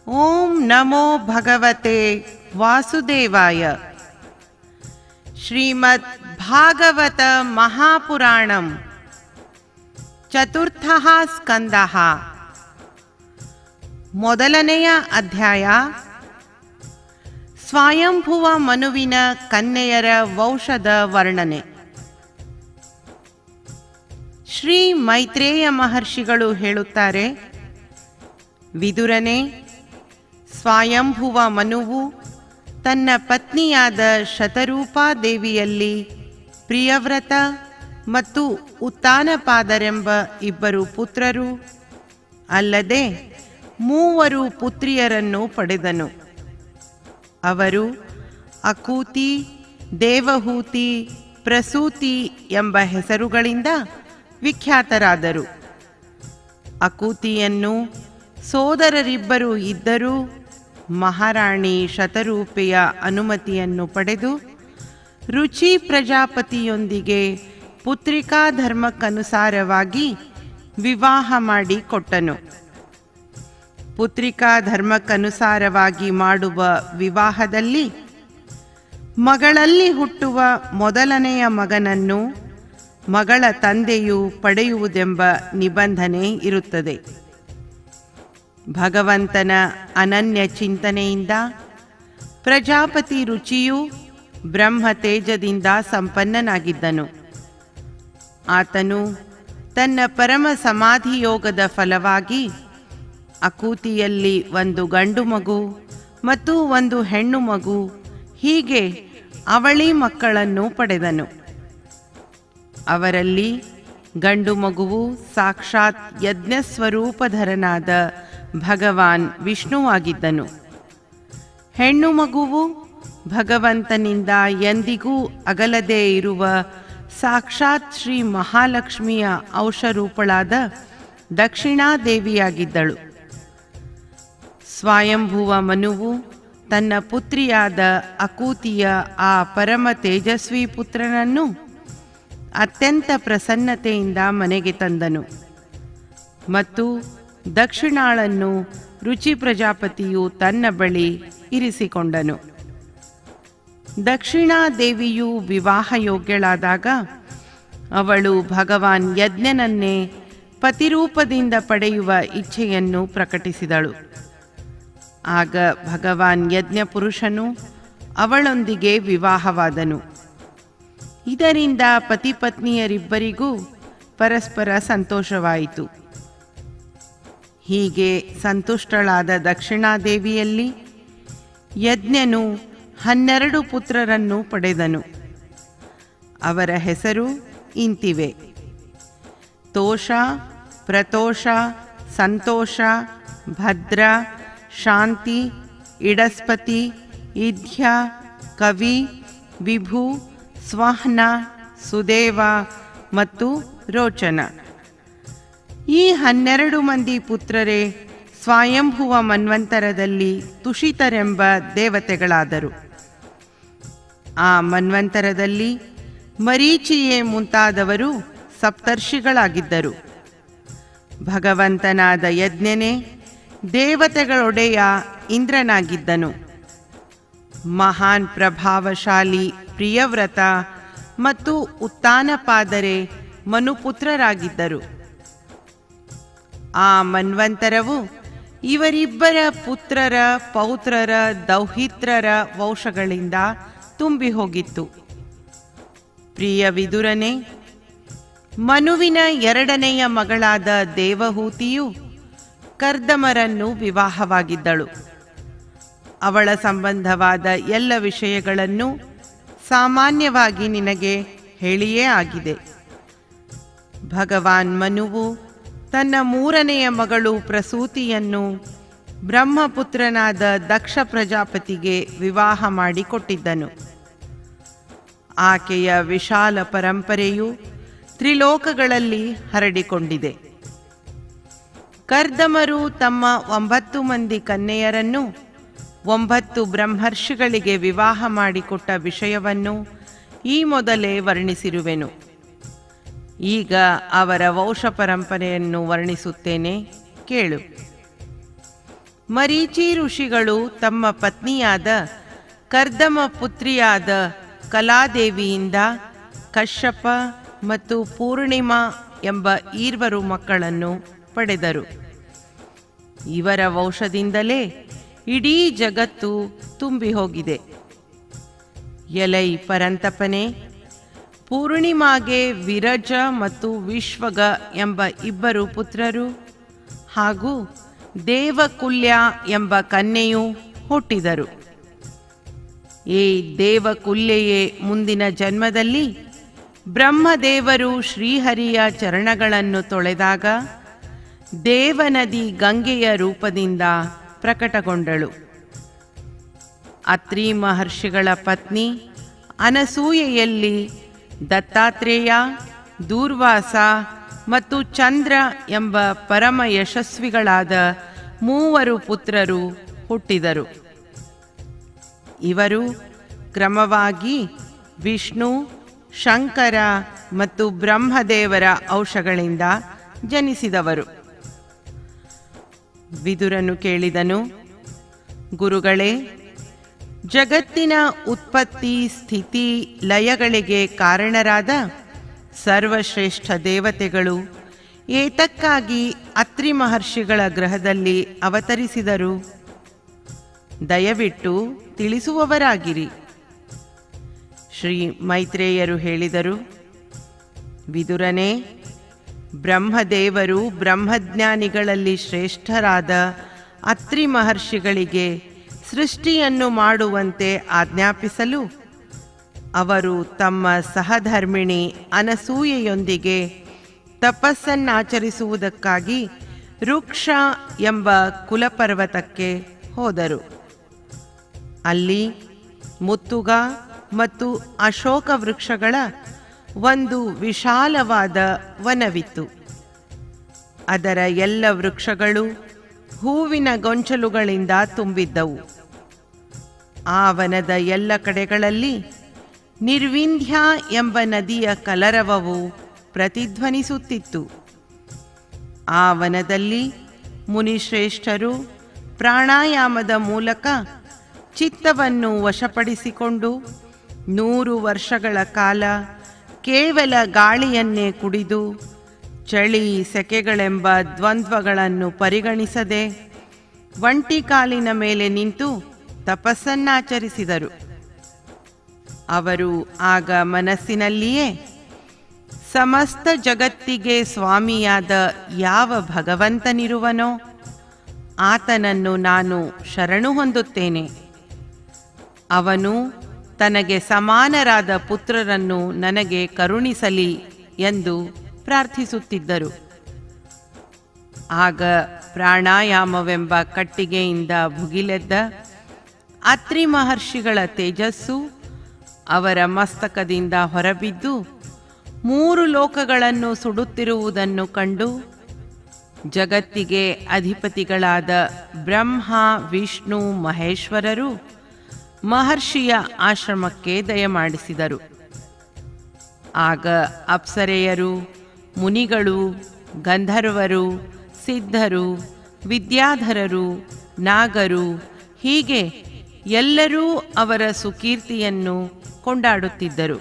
ಓಂ ನಮೋ ಭಗವತೆ ವಾಸುದೇವಾಯ. ಶ್ರೀಮದ್ ಭಾಗವತ ಮಹಾಪುರಾಣಂ ಚತುರ್ಥಃ ಸ್ಕಂದಃ. ಮೊದಲನೆಯ ಅಧ್ಯಾಯ. ಸ್ವಯಂಭುವ ಮನುವಿನ ಕನ್ಯೆಯರ ವಂಶದ ವರ್ಣನೆ. ಶ್ರೀ ಮೈತ್ರೇಯ ಮಹರ್ಷಿಗಳು ಹೇಳುತ್ತಾರೆ, ವಿದುರನೇ, ಸ್ವಯಂಭುವ ಮನುವು ತನ್ನ ಪತ್ನಿಯಾದ ಶತರೂಪಾದೇವಿಯಲ್ಲಿ ಪ್ರಿಯವ್ರತ ಮತ್ತು ಉತ್ತಾನಪಾದರೆಂಬ ಇಬ್ಬರು ಪುತ್ರರು ಅಲ್ಲದೆ 3 ಪುತ್ರಿಯರನ್ನು ಪಡೆದನು. ಅವರು ಅಕೂತಿ, ದೇವಹೂತಿ, ಪ್ರಸೂತಿ ಎಂಬ ಹೆಸರುಗಳಿಂದ ವಿಖ್ಯಾತರಾದರು. ಅಕೂತಿಯನ್ನು ಸೋದರರಿಬ್ಬರು ಇದ್ದರೂ ಮಹಾರಾಣಿ ಶತರೂಪೆಯ ಅನುಮತಿಯನ್ನು ಪಡೆದು ರುಚಿ ಪ್ರಜಾಪತಿಯೊಂದಿಗೆ ಪುತ್ರಿಕಾ ಧರ್ಮಕ್ಕನುಸಾರವಾಗಿ ವಿವಾಹ ಮಾಡಿ ಕೊಟ್ಟನು. ಪುತ್ರಿಕಾ ಧರ್ಮಕ್ಕನುಸಾರವಾಗಿ ಮಾಡುವ ವಿವಾಹದಲ್ಲಿ ಮಗಳಲ್ಲಿ ಹುಟ್ಟುವ ಮೊದಲನೆಯ ಮಗನನ್ನು ಮಗಳ ತಂದೆಯು ಪಡೆಯುವುದೆಂಬ ನಿಬಂಧನೆ ಇರುತ್ತದೆ. ಭಗವಂತನ ಅನನ್ಯ ಚಿಂತನೆಯಿಂದ ಪ್ರಜಾಪತಿ ರುಚಿಯು ಬ್ರಹ್ಮ ತೇಜದಿಂದ ಸಂಪನ್ನನಾಗಿದ್ದನು. ಆತನು ತನ್ನ ಪರಮ ಸಮಾಧಿಯೋಗದ ಫಲವಾಗಿ ಅಕೂತಿಯಲ್ಲಿ 1 ಗಂಡು ಮಗು ಮತ್ತು 1 ಹೆಣ್ಣು ಮಗು, ಹೀಗೆ ಅವಳಿ ಮಕ್ಕಳನ್ನು ಪಡೆದನು. ಅವರಲ್ಲಿ ಗಂಡು ಮಗುವು ಸಾಕ್ಷಾತ್ ಯಜ್ಞಸ್ವರೂಪಧರನಾದ ಭಗವಾನ್ ವಿಷ್ಣುವಾಗಿದ್ದನು. ಹೆಣ್ಣು ಮಗುವು ಭಗವಂತನಿಂದ ಎಂದಿಗೂ ಅಗಲದೇ ಇರುವ ಸಾಕ್ಷಾತ್ ಶ್ರೀ ಮಹಾಲಕ್ಷ್ಮಿಯ ಅಂಶರೂಪಳಾದ ದಕ್ಷಿಣಾದೇವಿಯಾಗಿದ್ದಳು. ಸ್ವಯಂಭುವ ಮನುವು ತನ್ನ ಪುತ್ರಿಯಾದ ಅಕೂತಿಯ ಆ ಪರಮ ತೇಜಸ್ವಿ ಪುತ್ರನನ್ನು ಅತ್ಯಂತ ಪ್ರಸನ್ನತೆಯಿಂದ ಮನೆಗೆ ತಂದನು ಮತ್ತು ದಕ್ಷಿಣಾಳನ್ನು ರುಚಿ ಪ್ರಜಾಪತಿಯು ತನ್ನ ಬಳಿ ಇರಿಸಿಕೊಂಡನು. ದಕ್ಷಿಣಾದೇವಿಯು ವಿವಾಹಯೋಗ್ಯಳಾದಾಗ ಅವಳು ಭಗವಾನ್ ಯಜ್ಞನನ್ನೇ ಪತಿರೂಪದಿಂದ ಪಡೆಯುವ ಇಚ್ಛೆಯನ್ನು ಪ್ರಕಟಿಸಿದಳು. ಆಗ ಭಗವಾನ್ ಯಜ್ಞ ಪುರುಷನು ಅವಳೊಂದಿಗೆ ವಿವಾಹವಾದನು. ಇದರಿಂದ ಪತಿಪತ್ನಿಯರಿಬ್ಬರಿಗೂ ಪರಸ್ಪರ ಸಂತೋಷವಾಯಿತು. ಹೀಗೆ ಸಂತುಷ್ಟಳಾದ ದಕ್ಷಿಣಾದೇವಿಯಲ್ಲಿ ಯಜ್ಞನು 12 ಪುತ್ರರನ್ನು ಪಡೆದನು. ಅವರ ಹೆಸರು ಇಂತಿವೆ: ತೋಷ, ಪ್ರತೋಷ, ಸಂತೋಷ, ಭದ್ರ, ಶಾಂತಿ, ಇಡಸ್ಪತಿ, ಇಧ್ಯ, ಕವಿ, ವಿಭು, ಸ್ವಹ್ನ, ಸುದೇವ ಮತ್ತು ರೋಚನ. ಈ 12 ಮಂದಿ ಪುತ್ರರೇ ಸ್ವಯಂಭುವ ಮನ್ವಂತರದಲ್ಲಿ ತುಷಿತರೆಂಬ ದೇವತೆಗಳಾದರು. ಆ ಮನ್ವಂತರದಲ್ಲಿ ಮರೀಚಿಯೇ ಮುಂತಾದವರು ಸಪ್ತರ್ಷಿಗಳಾಗಿದ್ದರು. ಭಗವಂತನಾದ ಯಜ್ಞನೇ ದೇವತೆಗಳೊಡೆಯ ಇಂದ್ರನಾಗಿದ್ದನು. ಮಹಾನ್ ಪ್ರಭಾವಶಾಲಿ ಪ್ರಿಯವ್ರತ ಮತ್ತು ಉತ್ತಾನಪಾದರೆ ಮನುಪುತ್ರರಾಗಿದ್ದರು. ಆ ಮನ್ವಂತರವು ಇವರಿಬ್ಬರ ಪುತ್ರರ, ಪೌತ್ರರ, ದೌಹಿತ್ರರ ವಂಶಗಳಿಂದ ತುಂಬಿ ಹೋಗಿತ್ತು. ಪ್ರಿಯ ವಿದುರನೇ, ಮನುವಿನ 2ನೆಯ ಮಗಳಾದ ದೇವಹೂತಿಯು ಕರ್ದಮರನ್ನು ವಿವಾಹವಾಗಿದ್ದಳು. ಅವಳ ಸಂಬಂಧವಾದ ಎಲ್ಲ ವಿಷಯಗಳನ್ನು ಸಾಮಾನ್ಯವಾಗಿ ನಿನಗೆ ಹೇಳಿಯೇ ಆಗಿದೆ. ಭಗವಾನ್ ಮನುವು ತನ್ನ 3ನೆಯ ಮಗಳು ಪ್ರಸೂತಿಯನ್ನು ಬ್ರಹ್ಮಪುತ್ರನಾದ ದಕ್ಷ ಪ್ರಜಾಪತಿಗೆ ವಿವಾಹ ಮಾಡಿಕೊಟ್ಟಿದ್ದನು. ಆಕೆಯ ವಿಶಾಲ ಪರಂಪರೆಯು ತ್ರಿಲೋಕಗಳಲ್ಲಿ ಹರಡಿಕೊಂಡಿದೆ. ಕರ್ದಮರು ತಮ್ಮ 9 ಮಂದಿ ಕನ್ಯೆಯರನ್ನು 9 ಬ್ರಹ್ಮರ್ಷಿಗಳಿಗೆ ವಿವಾಹ ಮಾಡಿಕೊಟ್ಟ ವಿಷಯವನ್ನು ಈ ಮೊದಲೇ ವರ್ಣಿಸಿರುವೆನು. ಈಗ ಅವರ ವಂಶ ಪರಂಪರೆಯನ್ನು ವರ್ಣಿಸುತ್ತೇನೆ, ಕೇಳು. ಮರೀಚಿ ಋಷಿಗಳು ತಮ್ಮ ಪತ್ನಿಯಾದ ಕರ್ದಮ ಪುತ್ರಿಯಾದ ಕಲಾದೇವಿಯಿಂದ ಕಶ್ಯಪ ಮತ್ತು ಪೂರ್ಣಿಮಾ ಎಂಬ ಈರ್ವರು ಮಕ್ಕಳನ್ನು ಪಡೆದರು. ಇವರ ವಂಶದಿಂದಲೇ ಇಡೀ ಜಗತ್ತು ತುಂಬಿ ಹೋಗಿದೆ. ಎಲೈ ಪರಂತಪನೆ, ಪೂರ್ಣಿಮಾಗೆ ವಿರಜ ಮತ್ತು ವಿಶ್ವಗ ಎಂಬ ಇಬ್ಬರು ಪುತ್ರರು ಹಾಗೂ ದೇವಕುಲ್ಯ ಎಂಬ ಕನ್ಯೆಯೂ ಹುಟ್ಟಿದರು. ಈ ದೇವಕುಲ್ಯೆಯೇ ಮುಂದಿನ ಜನ್ಮದಲ್ಲಿ ಬ್ರಹ್ಮದೇವರು ಶ್ರೀಹರಿಯ ಚರಣಗಳನ್ನು ತೊಳೆದಾಗ ದೇವನದಿ ಗಂಗೆಯ ರೂಪದಿಂದ ಪ್ರಕಟಗೊಂಡಳು. ಅತ್ರಿ ಮಹರ್ಷಿಗಳ ಪತ್ನಿ ಅನಸೂಯೆಯಲ್ಲಿ ದತ್ತಾತ್ರೇಯ, ದೂರ್ವಾಸ ಮತ್ತು ಚಂದ್ರ ಎಂಬ ಪರಮ ಯಶಸ್ವಿಗಳಾದ 3 ಪುತ್ರರು ಹುಟ್ಟಿದರು. ಇವರು ಕ್ರಮವಾಗಿ ವಿಷ್ಣು, ಶಂಕರ ಮತ್ತು ಬ್ರಹ್ಮದೇವರ ಅಂಶಗಳಿಂದ ಜನಿಸಿದವರು. ವಿದುರನು ಕೇಳಿದನು, ಗುರುಗಳೇ, ಜಗತ್ತಿನ ಉತ್ಪತ್ತಿ, ಸ್ಥಿತಿ, ಲಯಗಳಿಗೆ ಕಾರಣರಾದ ಸರ್ವಶ್ರೇಷ್ಠ ದೇವತೆಗಳು ಏತಕ್ಕಾಗಿ ಅತ್ರಿ ಮಹರ್ಷಿಗಳ ಗೃಹದಲ್ಲಿ ಅವತರಿಸಿದರು? ದಯವಿಟ್ಟು ತಿಳಿಸುವವರಾಗಿರಿ. ಶ್ರೀ ಮೈತ್ರೇಯರು ಹೇಳಿದರು, ವಿದುರನೇ, ಬ್ರಹ್ಮದೇವರು ಬ್ರಹ್ಮಜ್ಞಾನಿಗಳಲ್ಲಿ ಶ್ರೇಷ್ಠರಾದ ಅತ್ರಿ ಮಹರ್ಷಿಗಳಿಗೆ ಸೃಷ್ಟಿಯನ್ನು ಮಾಡುವಂತೆ ಆಜ್ಞಾಪಿಸಲು ಅವರು ತಮ್ಮ ಸಹಧರ್ಮಿಣಿ ಅನಸೂಯೆಯೊಂದಿಗೆ ತಪಸ್ಸನ್ನಾಚರಿಸುವುದಕ್ಕಾಗಿ ರುಕ್ಷ ಎಂಬ ಕುಲಪರ್ವತಕ್ಕೆ ಹೋದರು. ಅಲ್ಲಿ ಮುತ್ತುಗ ಮತ್ತು ಅಶೋಕ ವೃಕ್ಷಗಳ ಒಂದು ವಿಶಾಲವಾದ ವನವಿತ್ತು. ಅದರ ಎಲ್ಲ ವೃಕ್ಷಗಳು ಹೂವಿನ ಗೊಂಚಲುಗಳಿಂದ ತುಂಬಿದ್ದವು. ಆ ವನದ ಎಲ್ಲ ಕಡೆಗಳಲ್ಲಿ ನಿರ್ವಿಂಧ್ಯ ಎಂಬ ನದಿಯ ಕಲರವವು ಪ್ರತಿಧ್ವನಿಸುತ್ತಿತ್ತು. ಆ ವನದಲ್ಲಿ ಮುನಿಶ್ರೇಷ್ಠರು ಪ್ರಾಣಾಯಾಮದ ಮೂಲಕ ಚಿತ್ತವನ್ನು ವಶಪಡಿಸಿಕೊಂಡು 100 ವರ್ಷಗಳ ಕಾಲ ಕೇವಲ ಗಾಳಿಯನ್ನೇ ಕುಡಿದು ಚಳಿ ಸೆಕೆಗಳೆಂಬ ದ್ವಂದ್ವಗಳನ್ನು ಪರಿಗಣಿಸದೆ ಒಂಟಿ ಕಾಲಿನ ಮೇಲೆ ನಿಂತು ತಪಸ್ಸನ್ನಾಚರಿಸಿದರು. ಅವರು ಆಗ ಮನಸ್ಸಿನಲ್ಲಿಯೇ ಸಮಸ್ತ ಜಗತ್ತಿಗೆ ಸ್ವಾಮಿಯಾದ ಯಾವ ಭಗವಂತನಿರುವನೋ ಆತನನ್ನು ನಾನು ಶರಣು ಹೊಂದುತ್ತೇನೆ. ಅವನು ತನಗೆ ಸಮಾನರಾದ ಪುತ್ರರನ್ನು ನನಗೆ ಕರುಣಿಸಲಿ ಎಂದು ಪ್ರಾರ್ಥಿಸುತ್ತಿದ್ದರು. ಆಗ ಪ್ರಾಣಾಯಾಮವೆಂಬ ಕಟ್ಟಿಗೆಯಿಂದ ಭುಗಿಲೆದ್ದ ಅತ್ರಿ ಮಹರ್ಷಿಗಳ ತೇಜಸ್ಸು ಅವರ ಮಸ್ತಕದಿಂದ ಹೊರಬಿದ್ದು 3 ಲೋಕಗಳನ್ನು ಸುಡುತ್ತಿರುವುದನ್ನು ಕಂಡು ಜಗತ್ತಿಗೆ ಅಧಿಪತಿಗಳಾದ ಬ್ರಹ್ಮ, ವಿಷ್ಣು, ಮಹೇಶ್ವರರು ಮಹರ್ಷಿಯ ಆಶ್ರಮಕ್ಕೆ ದಯಮಾಡಿಸಿದರು. ಆಗ ಅಪ್ಸರೆಯರು, ಮುನಿಗಳು, ಗಂಧರ್ವರು, ಸಿದ್ಧರು, ವಿದ್ಯಾಧರರು, ನಾಗರು ಹೀಗೆ ಎಲ್ಲರೂ ಅವರ ಸುಕೀರ್ತಿಯನ್ನು ಕೊಂಡಾಡುತ್ತಿದ್ದರು.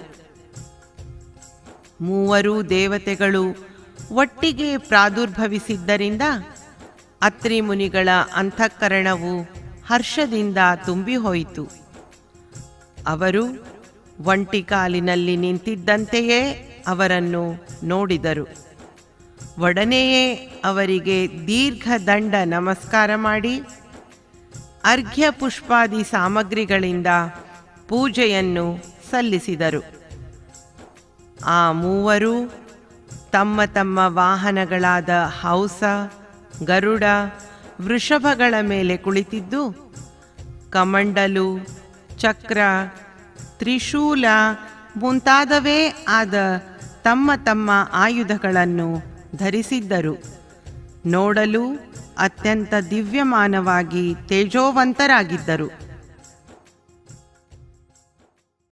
3 ದೇವತೆಗಳು ಒಟ್ಟಿಗೆ ಪ್ರಾದುರ್ಭವಿಸಿದ್ದರಿಂದ ಅತ್ರಿ ಮುನಿಗಳ ಅಂತಃಕರಣವು ಹರ್ಷದಿಂದ ತುಂಬಿಹೋಯಿತು. ಅವರು ಒಂಟಿ ಕಾಲಿನಲ್ಲಿ ನಿಂತಿದ್ದಂತೆಯೇ ಅವರನ್ನು ನೋಡಿದರು. ಒಡನೆಯೇ ಅವರಿಗೆ ದೀರ್ಘದಂಡ ನಮಸ್ಕಾರ ಮಾಡಿ ಅರ್ಘ್ಯ ಪುಷ್ಪಾದಿ ಸಾಮಗ್ರಿಗಳಿಂದ ಪೂಜೆಯನ್ನು ಸಲ್ಲಿಸಿದರು. ಆ 3 ತಮ್ಮ ತಮ್ಮ ವಾಹನಗಳಾದ ಹಂಸ, ಗರುಡ, ವೃಷಭಗಳ ಮೇಲೆ ಕುಳಿತಿದ್ದು ಕಮಂಡಲು, ಚಕ್ರ, ತ್ರಿಶೂಲ ಮುಂತಾದವೇ ಆದ ತಮ್ಮ ತಮ್ಮ ಆಯುಧಗಳನ್ನು ಧರಿಸಿದ್ದರು. ನೋಡಲು ಅತ್ಯಂತ ದಿವ್ಯಮಾನವಾಗಿ ತೇಜೋವಂತರಾಗಿದ್ದರು.